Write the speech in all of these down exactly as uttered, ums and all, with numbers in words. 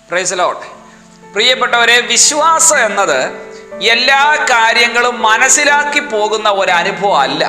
Praise the Lord. പ്രിയപ്പെട്ടവരെ, വിശ്വാസം എന്നത് എല്ലാ കാര്യങ്ങളും മനസ്സിലാക്കി പോകുന്ന ഒരു അനുഭവം അല്ല.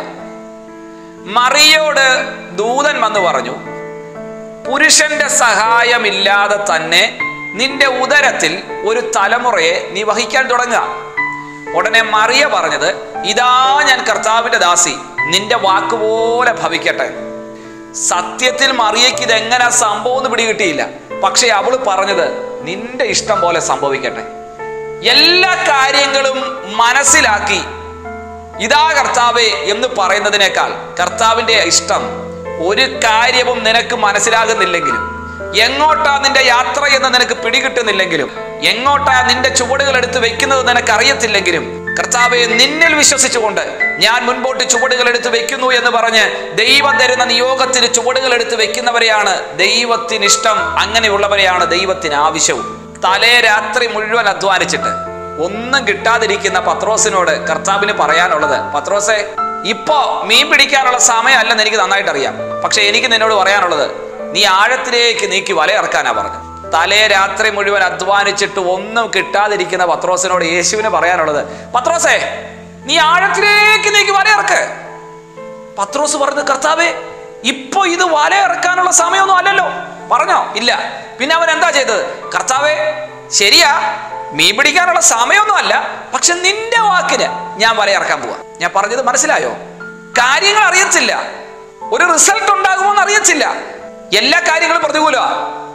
മറിയോട് ദൂതൻ വന്ന് പറഞ്ഞു, പുരുഷന്റെ സഹായമില്ലാതെ തന്നെ നിന്റെ ഉദരത്തിൽ ഒരു തലമുറയെ നീ വഹിക്കാൻ തുടങ്ങുക. ഉടനെ മറിയ പറഞ്ഞത്, ഇതാ ഞാൻ കർത്താവിന്റെ ദാസി, നിന്റെ വാക്കുപോലെ ഭവിക്കട്ടെ. സത്യത്തിൽ മറിയയ്ക്ക് ഇതെങ്ങനെ സംഭവം എന്ന് പിടികിട്ടിയില്ല. പക്ഷെ അവള് പറഞ്ഞത്, നിന്റെ ഇഷ്ടം പോലെ സംഭവിക്കട്ടെ. എല്ലാ കാര്യങ്ങളും മനസ്സിലാക്കി ഇതാ കർത്താവേ എന്ന് പറയുന്നതിനേക്കാൾ കർത്താവിന്റെ ഇഷ്ടം, ഒരു കാര്യവും നിനക്ക് മനസ്സിലാകുന്നില്ലെങ്കിലും, എങ്ങോട്ടാ നിന്റെ യാത്ര എന്ന് നിനക്ക് പിടികിട്ടുന്നില്ലെങ്കിലും, എങ്ങോട്ടാ നിന്റെ ചുവടുകൾ എടുത്ത് വെക്കുന്നത് നിനക്ക് അറിയത്തില്ലെങ്കിലും, കർത്താവെ നിന്നിൽ വിശ്വസിച്ചുകൊണ്ട് ഞാൻ മുൻപോട്ട് ചുവടുകൾ എടുത്ത് വെക്കുന്നു എന്ന് പറഞ്ഞ് ദൈവം തരുന്ന നിയോഗത്തിന് ചുവടുകൾ എടുത്ത് വെക്കുന്നവരെയാണ് ദൈവത്തിന് ഇഷ്ടം. അങ്ങനെയുള്ളവരെയാണ് ദൈവത്തിന് ആവശ്യവും. തലേ രാത്രി മുഴുവൻ അധ്വാനിച്ചിട്ട് ഒന്നും കിട്ടാതിരിക്കുന്ന പത്രോസിനോട് കർത്താവിന് പറയാനുള്ളത്, പത്രോസേ, ഇപ്പോ മീൻ പിടിക്കാനുള്ള സമയമല്ലെന്ന് എനിക്ക് നന്നായിട്ട് അറിയാം. പക്ഷെ എനിക്ക് നിന്നോട് പറയാനുള്ളത്, നീ ആഴത്തിലേക്ക് നീക്കി വലയിറക്കാനാ പറഞ്ഞു. തലേ രാത്രി മുഴുവൻ അധ്വാനിച്ചിട്ട് ഒന്നും കിട്ടാതിരിക്കുന്ന പത്രോസിനോട് യേശുവിന് പറയാനുള്ളത്, പത്രോസേ, നീ ആഴത്തിലേക്ക് നീക്കി വലയിറക്ക്. പത്രോസ് പറഞ്ഞു, കർത്താവേ, ഇപ്പൊ ഇത് വലയിറക്കാനുള്ള സമയമൊന്നും അല്ലല്ലോ. പറഞ്ഞോ? ഇല്ല. പിന്നെ അവൻ എന്താ ചെയ്തത്? കർത്താവേ, ശരിയാ, മീൻ പിടിക്കാനുള്ള സമയമൊന്നും അല്ല, പക്ഷെ നിന്റെ വാക്കിന് ഞാൻ വലയിറക്കാൻ പോവാ. ഞാൻ പറഞ്ഞത് മനസ്സിലായോ? കാര്യങ്ങൾ അറിയത്തില്ല, ഒരു റിസൾട്ട് ഉണ്ടാകുമോ എന്ന് അറിയത്തില്ല. എല്ലാ കാര്യങ്ങളും പ്രതികൂലമാണ്.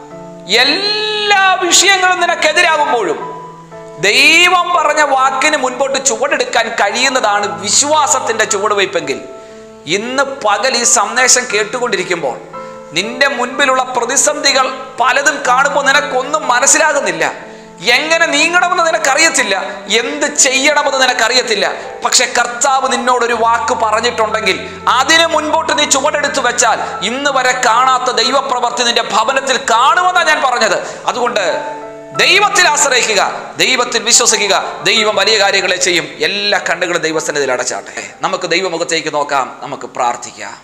എല്ലാ വിഷയങ്ങളും നിനക്കെതിരാകുമ്പോഴും ദൈവം പറഞ്ഞ വാക്കിന് മുൻപോട്ട് ചുവടെടുക്കാൻ കഴിയുന്നതാണ് വിശ്വാസത്തിന്റെ ചുവടുവയ്പ്പെങ്കിൽ, ഇന്ന് പകൽ ഈ സന്ദേശം കേട്ടുകൊണ്ടിരിക്കുമ്പോൾ നിന്റെ മുൻപിലുള്ള പ്രതിസന്ധികൾ പലതും കാണുമ്പോൾ നിനക്കൊന്നും മനസ്സിലാകുന്നില്ല. എങ്ങനെ നീങ്ങണമെന്ന് നിനക്കറിയത്തില്ല, എന്ത് ചെയ്യണമെന്ന് നിനക്കറിയത്തില്ല. പക്ഷെ കർത്താവ് നിന്നോടൊരു വാക്ക് പറഞ്ഞിട്ടുണ്ടെങ്കിൽ അതിന് മുൻപോട്ട് നീ ചുവടെടുത്തു വെച്ചാൽ ഇന്ന് വരെ കാണാത്ത ദൈവപ്രവൃത്തി നിന്റെ ഭവനത്തിൽ കാണുമെന്നാണ് ഞാൻ പറഞ്ഞത്. അതുകൊണ്ട് ദൈവത്തിൽ ആശ്രയിക്കുക, ദൈവത്തിൽ വിശ്വസിക്കുക. ദൈവം വലിയ കാര്യങ്ങളെ ചെയ്യും. എല്ലാ കണ്ണുകളും ദൈവസന്നിധിയിൽ അടച്ചാട്ടെ. നമുക്ക് ദൈവമുഖത്തേക്ക് നോക്കാം, നമുക്ക് പ്രാർത്ഥിക്കാം.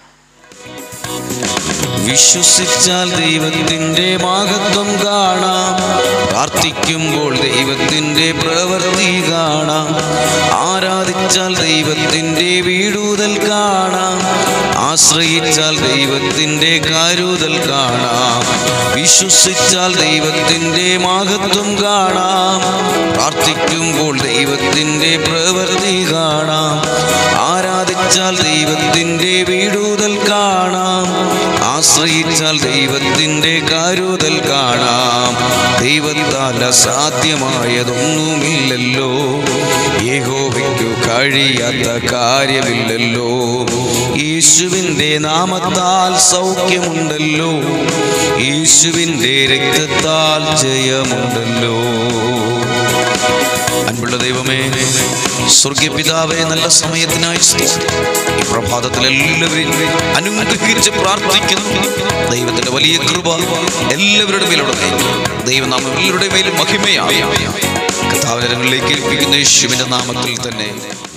വിശ്വസിച്ചാൽ ദൈവത്തിൻ്റെ മഹത്വം കാണാം, പ്രാർത്ഥിക്കുമ്പോൾ ദൈവത്തിൻ്റെ പ്രവൃത്തി കാണാം, ആരാധിച്ചാൽ ദൈവത്തിൻ്റെ വീടുതൽ കാണാം, ആശ്രയിച്ചാൽ ദൈവത്തിൻ്റെ കരുതൽ കാണാം. വിശ്വസിച്ചാൽ ദൈവത്തിൻ്റെ മഹത്വം കാണാം, പ്രാർത്ഥിക്കുമ്പോൾ ദൈവത്തിൻ്റെ പ്രവൃത്തി കാണാം, ആരാധിച്ചാൽ ദൈവത്തിൻ്റെ വീടുതൽ കാണാം, ആശ്രയിച്ചാൽ ദൈവത്തിൻ്റെ കരുതൽ കാണാം. ദൈവത്താൽ അസാധ്യമായതൊന്നുമില്ലല്ലോ, യഹോവയ്ക്കു കഴിയാത്ത കാര്യമില്ലല്ലോ. യേശുവിൻ്റെ നാമത്താൽ സൗഖ്യമുണ്ടല്ലോ, യേശുവിൻ്റെ രക്തത്താൽ ജയമുണ്ടല്ലോ. അൻപുള്ള ദൈവമേ, സ്വർഗീയ പിതാവേ, നല്ല സമയത്തിനായി ഈ പ്രഭാതത്തിൽ എല്ലാവരെയും അനുഗ്രഹിച്ച് പ്രാർത്ഥിക്കുന്നു. ദൈവത്തിന്റെ വലിയ കൃപ എല്ലാവരുടെ മേലുള്ളത്. ദൈവം നാം എല്ലാവരുടെ മേലും മഹിമയാണ്. കർത്താവിനെ ഏൽപ്പിക്കുന്ന യേശുവിന്റെ നാമത്തിൽ തന്നെ.